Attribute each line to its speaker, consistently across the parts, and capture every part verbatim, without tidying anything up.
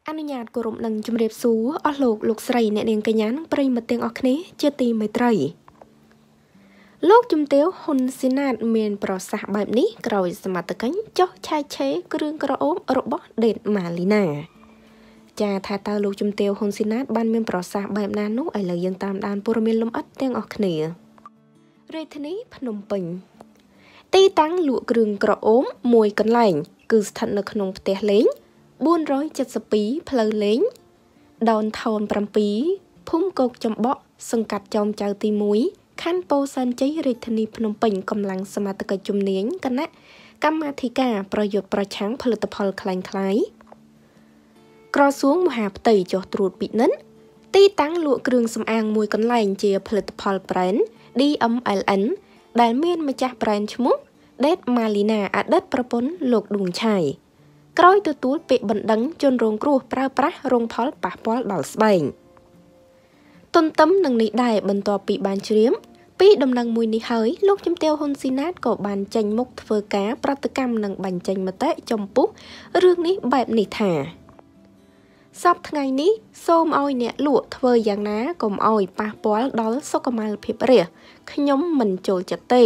Speaker 1: អនុញ្ញាតគោរពនឹងជំរាបសួរអស់លោកលោកស្រីអ្នកនាងកញ្ញានិងប្រិយមិត្តទាំងអស់គ្នាជាទីមេត្រីលោកជំទាវហ៊ុនស៊ីណាតមានប្រសាសន៍បែបនេះក្រោយសមត្ថកិច្ចចុះឆាយឆេរគ្រឿងក្រអូបរបស់ដេតម៉ាលីណាចាថាតើលោកជំទាវហ៊ុនស៊ីណាតបានមានប្រសាសន៍បែបណានោះឥឡូវយើងតាមដានព័ត៌មានលម្អិតទាំងអស់គ្នារាជធានីភ្នំពេញទីតាំងលក់គ្រឿងក្រអូបមួយកន្លែងគឺស្ថិតនៅក្នុងផ្ទះលេងបួនរយเจ็ดสิบពីរផ្លូវលេងដោនថោនប្រាំពីរភូមិគោកចំបក់សង្កាត់ចោមចៅទីមួយខណ្ឌពោធិ៍សែនជ័យរាជធានីភ្នំពេញកម្លាំងសមត្ថកិច្ចជំនាញគណៈកម្មាធិការប្រយុទ្ធប្រឆាំងផលិតផលคล้ายៗក្រសួងមហាផ្ទៃចុះត្រួតពិនិត្យទីតាំងលក់គ្រឿងសម្អាងមួយកន្លែងជាផលិតផល brand ឌី អេម แอล เอ็น ដែលមានម្ចាស់ brand ឈ្មោះ ដេតម៉ាលីណាអតីតប្រពន្ធលោកឌួងឆៃក្រោយទទួលពាក្យបណ្ដឹងជនរងគ្រោះប្រើប្រាស់រងផលប៉ះពាល់ដល់ស្បែកទន្ទឹមនឹងនេះដែរបន្ទាប់ពីបានជ្រាបពីដំណឹងមួយនេះហើយលោកជំទាវហ៊ុនស៊ីណាតក៏បានចេញមុខធ្វើការប្រតិកម្មនិងបញ្ចេញមតិចំពោះរឿងនេះបែបនេះថាសប្តាហ៍ថ្ងៃនេះសូមឲ្យអ្នកលក់ធ្វើយ៉ាងណាកុំឲ្យប៉ះពាល់ដល់សុខុមាលភាពរាស្ត្រខ្ញុំមិនចូលចិត្តទេ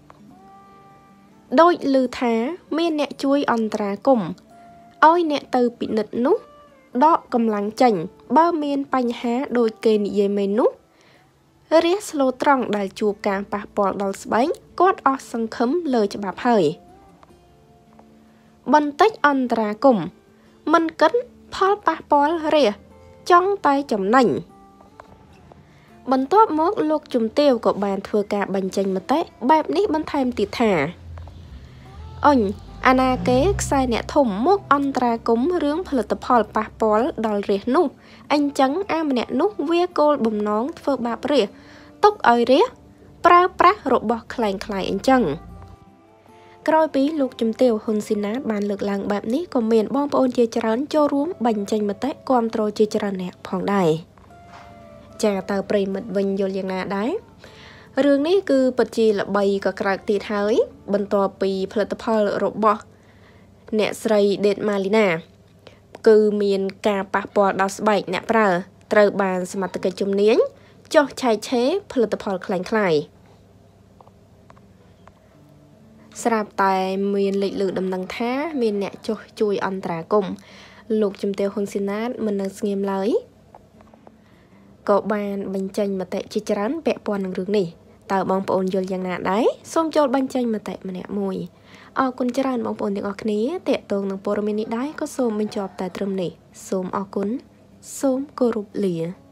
Speaker 1: ដោយឮថាមានអ្នកជួយអន្តរាគមន៍ឲ្យអ្នកទៅពិនិត្យនោះដកកម្លាំងចេញបើមានបញ្ហាដូចគេនិយាយមែននោះរាសស្លូត្រង់ដែលជួបការប៉ះពាល់ដល់ស្បែកគាត់អស់សង្ឃឹមលើច្បាប់ហើយបន្តិចអន្តរាគមន៍មិនគិតផលប៉ះពាល់រាសចង់តែចំណេញបន្ទាប់មកលោកជំទាវក៏បានធ្វើការបញ្ចេញមតិបែបនេះបន្ថែមទៀតថាអញអាណាគេខ្សែអ្នកធំមកអន្តរាគមរឿងផលិតផលប៉ះពាល់ដល់រាសនោះអញ្ចឹងអាម្នាក់នោះវាគោលបំណងធ្វើបាបរាសទុកឲ្យរាសប្រើប្រាស់របស់คล้ายៗអញ្ចឹងក្រោយពីលោកជំទាវហ៊ុនស៊ីណាតបានលើកឡើងបែបនេះក៏មានបងប្អូនជាច្រើនចូលរួមបញ្ចេញមតិគាំទ្រជាច្រើនអ្នកផងដែរចាតើប្រិមិត្តវិញយល់យ៉ាងណាដែររឿងនេះគឺពិតជាល្បីក៏ក្រើកទៀតហើយបន្ទាប់ពីផលិតផលរបស់អ្នកស្រីដេតម៉ាលីណាគឺមានការប៉ះពាល់ដល់ស្បែកអ្នកប្រើត្រូវបានសមត្ថកិច្ចជំនាញចុះឆាយឆេរផលិតផលคล้ายៗស្រាប់តែមានលេខលើដំណឹងថាមានអ្នកចុះជួយអន្តរាគមន៍លោកជំទាវហ៊ុនស៊ីណាតមិននៅស្ងៀមឡើយក៏បានបញ្ចេញមតិជាច្រើនពាក់ព័ន្ធនឹងរឿងនេះតើបងប្អូនយល់យ៉ាងណាដែរសូមចូលបញ្ចេញមតិម្នាក់មួយអរគុណច្រើនបងប្អូនទាំងអស់គ្នាតាក់ទងនឹងព័ត៌មាននេះដែរក៏សូមបញ្ចប់តែត្រឹមនេះសូមអរគុណសូមគោរពលា